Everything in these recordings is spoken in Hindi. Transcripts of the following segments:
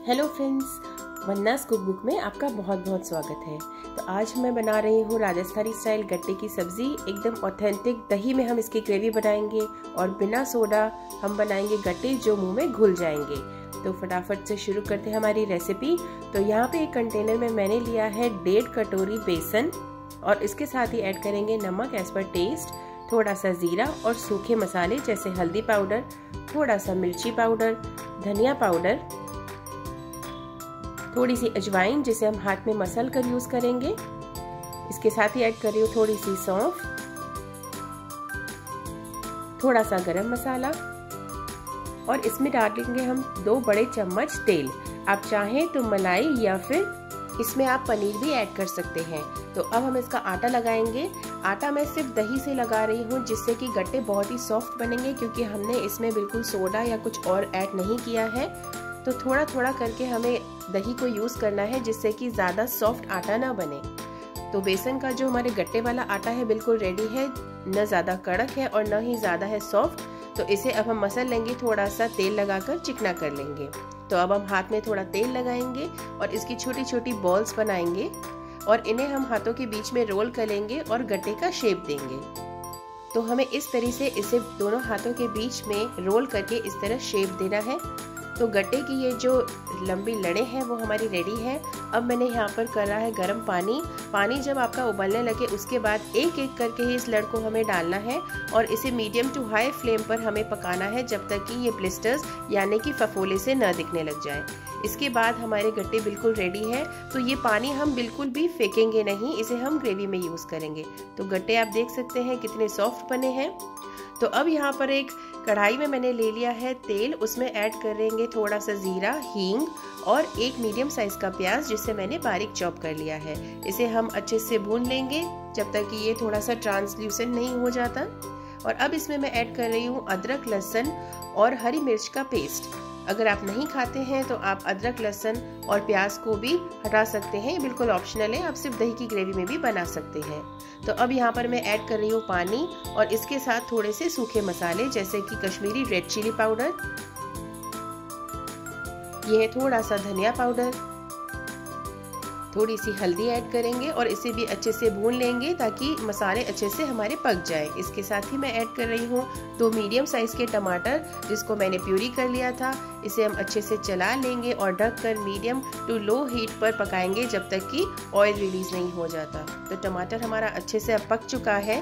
हेलो फ्रेंड्स, वन्नास कुक बुक में आपका बहुत बहुत स्वागत है। तो आज मैं बना रही हूँ राजस्थानी स्टाइल गट्टे की सब्जी। एकदम ऑथेंटिक दही में हम इसकी ग्रेवी बनाएंगे और बिना सोडा हम बनाएंगे गट्टे जो मुंह में घुल जाएंगे। तो फटाफट से शुरू करते हैं हमारी रेसिपी। तो यहाँ पे एक कंटेनर में मैंने लिया है 1.5 कटोरी बेसन और इसके साथ ही ऐड करेंगे नमक एज पर टेस्ट, थोड़ा सा जीरा और सूखे मसाले जैसे हल्दी पाउडर, थोड़ा सा मिर्ची पाउडर, धनिया पाउडर, थोड़ी सी अजवाइन जिसे हम हाथ में मसल कर यूज करेंगे। इसके साथ ही ऐड कर रही हूँ थोड़ी सी सौंफ, थोड़ा सा गरम मसाला और इसमें डालेंगे हम 2 बड़े चम्मच तेल। आप चाहें तो मलाई या फिर इसमें आप पनीर भी ऐड कर सकते हैं। तो अब हम इसका आटा लगाएंगे। आटा मैं सिर्फ दही से लगा रही हूँ जिससे कि गट्टे बहुत ही सॉफ्ट बनेंगे, क्योंकि हमने इसमें बिल्कुल सोडा या कुछ और ऐड नहीं किया है। तो थोड़ा थोड़ा करके हमें दही को यूज़ करना है जिससे कि ज़्यादा सॉफ्ट आटा ना बने। तो बेसन का जो हमारे गट्टे वाला आटा है बिल्कुल रेडी है, न ज़्यादा कड़क है और न ही ज़्यादा है सॉफ्ट। तो इसे अब हम मसल लेंगे, थोड़ा सा तेल लगाकर चिकना कर लेंगे। तो अब हम हाथ में थोड़ा तेल लगाएंगे और इसकी छोटी छोटी बॉल्स बनाएंगे और इन्हें हम हाथों के बीच में रोल करेंगे और गट्टे का शेप देंगे। तो हमें इस तरह से इसे दोनों हाथों के बीच में रोल करके इस तरह शेप देना है। तो गट्टे की ये जो लंबी लड़े हैं वो हमारी रेडी है। अब मैंने यहाँ पर करा है गर्म पानी। पानी जब आपका उबलने लगे उसके बाद एक एक करके ही इस लड़ को हमें डालना है और इसे मीडियम टू हाई फ्लेम पर हमें पकाना है जब तक कि ये ब्लिस्टर्स यानी कि फफोले से न दिखने लग जाए। इसके बाद हमारे गट्टे बिल्कुल रेडी है। तो ये पानी हम बिल्कुल भी फेंकेंगे नहीं, इसे हम ग्रेवी में यूज करेंगे। तो गट्टे आप देख सकते हैं कितने सॉफ्ट बने हैं। तो अब यहाँ पर एक कढ़ाई में मैंने ले लिया है तेल, उसमें ऐड करेंगे थोड़ा सा जीरा, हींग और एक मीडियम साइज का प्याज जिसे मैंने बारीक चॉप कर लिया है। इसे हम अच्छे से भून लेंगे जब तक कि ये थोड़ा सा ट्रांसल्यूसेंट नहीं हो जाता। और अब इसमें मैं ऐड कर रही हूँ अदरक, लहसुन और हरी मिर्च का पेस्ट। अगर आप नहीं खाते हैं तो आप अदरक, लहसुन और प्याज को भी हटा सकते हैं, बिल्कुल ऑप्शनल है। आप सिर्फ दही की ग्रेवी में भी बना सकते हैं। तो अब यहाँ पर मैं ऐड कर रही हूँ पानी और इसके साथ थोड़े से सूखे मसाले जैसे कि कश्मीरी रेड चिली पाउडर, यह है थोड़ा सा धनिया पाउडर, थोड़ी सी हल्दी ऐड करेंगे और इसे भी अच्छे से भून लेंगे ताकि मसाले अच्छे से हमारे पक जाए। इसके साथ ही मैं ऐड कर रही हूँ 2 मीडियम साइज के टमाटर जिसको मैंने प्यूरी कर लिया था। इसे हम अच्छे से चला लेंगे और ढककर मीडियम टू लो हीट पर पकाएंगे जब तक कि ऑयल रिलीज नहीं हो जाता। तो टमाटर हमारा अच्छे से अब पक चुका है।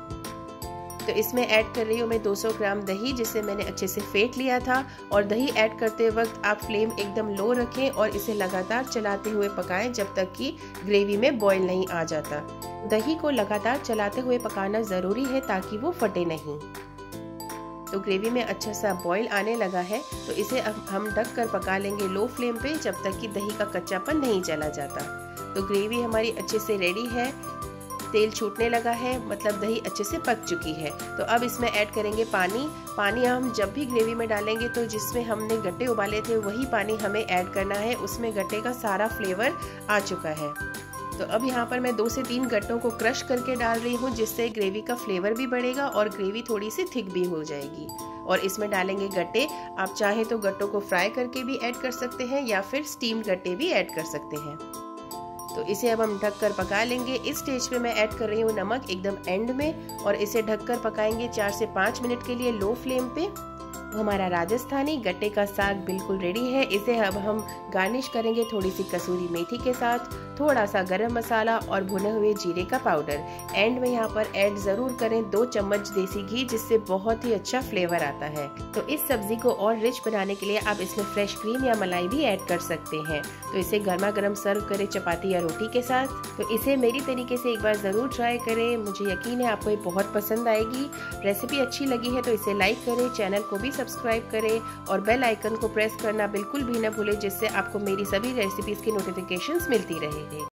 तो इसमें ऐड कर रही हूँ मैं 200 ग्राम दही जिसे मैंने अच्छे से फेंट लिया था। और दही ऐड करते वक्त आप फ्लेम एकदम लो रखें और इसे लगातार चलाते हुए पकाएं जब तक कि ग्रेवी में बॉईल नहीं आ जाता। दही को लगातार चलाते हुए पकाना ज़रूरी है ताकि वो फटे नहीं। तो ग्रेवी में अच्छा सा बॉईल आने लगा है, तो इसे अब हम ढक कर पका लेंगे लो फ्लेम पे जब तक कि दही का कच्चापन नहीं चला जाता। तो ग्रेवी हमारी अच्छे से रेडी है, तेल छूटने लगा है, मतलब दही अच्छे से पक चुकी है। तो अब इसमें ऐड करेंगे पानी। पानी हम जब भी ग्रेवी में डालेंगे तो जिसमें हमने गट्टे उबाले थे वही पानी हमें ऐड करना है। उसमें गट्टे का सारा फ्लेवर आ चुका है। तो अब यहाँ पर मैं 2 से 3 गट्टों को क्रश करके डाल रही हूँ जिससे ग्रेवी का फ्लेवर भी बढ़ेगा और ग्रेवी थोड़ी सी थिक भी हो जाएगी। और इसमें डालेंगे गट्टे। आप चाहें तो गट्टों को फ्राई करके भी ऐड कर सकते हैं या फिर स्टीम्ड गट्टे भी ऐड कर सकते हैं। तो इसे अब हम ढककर पका लेंगे। इस स्टेज पे मैं ऐड कर रही हूँ नमक एकदम एंड में और इसे ढककर पकाएंगे 4 से 5 मिनट के लिए लो फ्लेम पे। हमारा राजस्थानी गट्टे का साग बिल्कुल रेडी है। इसे अब हम गार्निश करेंगे थोड़ी सी कसूरी मेथी के साथ, थोड़ा सा गरम मसाला और भुने हुए जीरे का पाउडर। एंड में यहाँ पर ऐड जरूर करें 2 चम्मच देसी घी जिससे बहुत ही अच्छा फ्लेवर आता है। तो इस सब्जी को और रिच बनाने के लिए आप इसमें फ्रेश क्रीम या मलाई भी ऐड कर सकते हैं। तो इसे गर्मा गर्म सर्व करें चपाती या रोटी के साथ। तो इसे मेरी तरीके से एक बार जरूर ट्राई करें, मुझे यकीन है आपको ये बहुत पसंद आएगी। रेसिपी अच्छी लगी है तो इसे लाइक करें, चैनल को भी सब्सक्राइब करें और बेल आइकन को प्रेस करना बिल्कुल भी न भूलें जिससे आपको मेरी सभी रेसिपीज की नोटिफिकेशंस मिलती रहे।